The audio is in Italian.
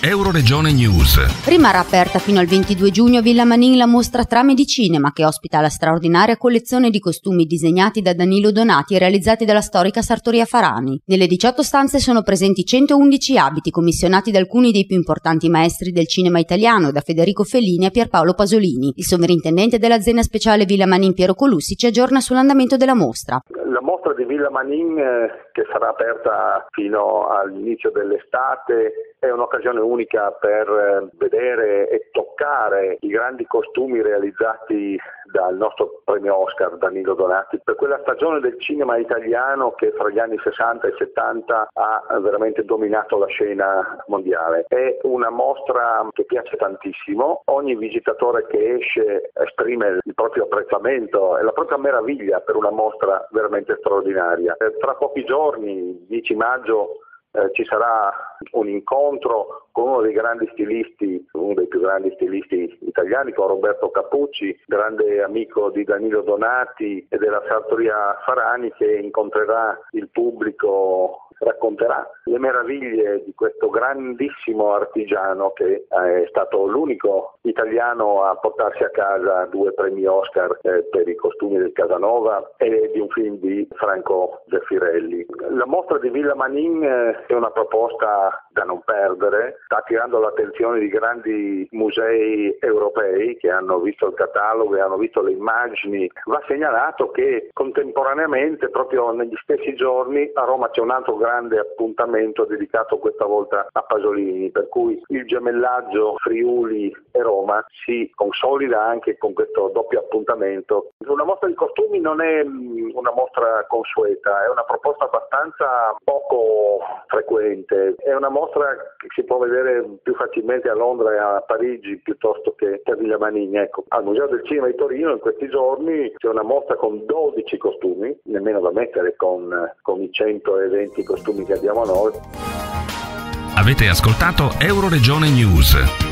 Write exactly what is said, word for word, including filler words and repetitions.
Euroregione News. Rimarrà aperta fino al ventidue giugno a Villa Manin la mostra Trame di Cinema, che ospita la straordinaria collezione di costumi disegnati da Danilo Donati e realizzati dalla storica Sartoria Farani. Nelle diciotto stanze sono presenti centoundici abiti commissionati da alcuni dei più importanti maestri del cinema italiano, da Federico Fellini a Pierpaolo Pasolini. Il sovrintendente dell'azienda speciale Villa Manin, Piero Colussi, ci aggiorna sull'andamento della mostra. La mostra di Villa Manin, eh, che sarà aperta fino all'inizio dell'estate, è un'occasione unica per eh, vedere e toccare i grandi costumi realizzati dal nostro premio Oscar Danilo Donati per quella stagione del cinema italiano che fra gli anni sessanta e settanta ha veramente dominato la scena mondiale. È una mostra che piace tantissimo, ogni visitatore che esce esprime il proprio apprezzamento e la propria meraviglia per una mostra veramente straordinaria. Eh, tra pochi giorni, dieci maggio, Eh, ci sarà un incontro con uno dei grandi stilisti, uno dei più grandi stilisti italiani, con Roberto Capucci, grande amico di Danilo Donati e della Sartoria Farani, che incontrerà il pubblico, racconterà le meraviglie di questo grandissimo artigiano che è stato l'unico italiano a portarsi a casa due premi Oscar eh, per i costumi del Casanova e di un film di Franco Zeffirelli. La mostra di Villa Manin eh, è una proposta da non perdere, sta attirando l'attenzione di grandi musei europei che hanno visto il catalogo e hanno visto le immagini. Va segnalato che contemporaneamente, proprio negli stessi giorni, a Roma c'è un altro grande appuntamento dedicato questa volta a Pasolini, per cui il gemellaggio Friuli e Roma si consolida anche con questo doppio appuntamento. Una mostra di costumi non è una mostra consueta, è una proposta abbastanza poco frequente, è una mostra che si può vedere più facilmente a Londra e a Parigi piuttosto che a Villa Manin. Ecco, al Museo del Cinema di Torino in questi giorni c'è una mostra con dodici costumi, nemmeno da mettere con, con i centoventi costumi che abbiamo noi. Avete ascoltato Euroregione News.